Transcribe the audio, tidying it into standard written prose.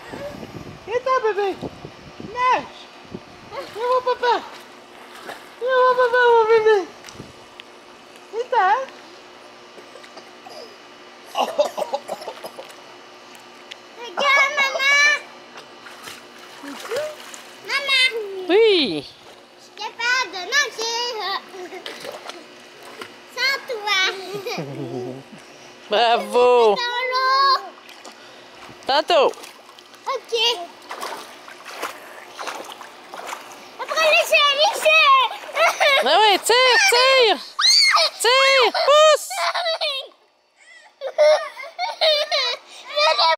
Viens-t'en, bébé. Nage. Viens voir papa. Viens voir papa, mon bébé. Viens-t'en. Regarde, maman. Maman. Oui. Je suis capable de nager. Sans toi. Bravo. Dans l'eau. Tantôt. Ok. Après les chèvres. Ah oui, tire, tire. Tire, pousse.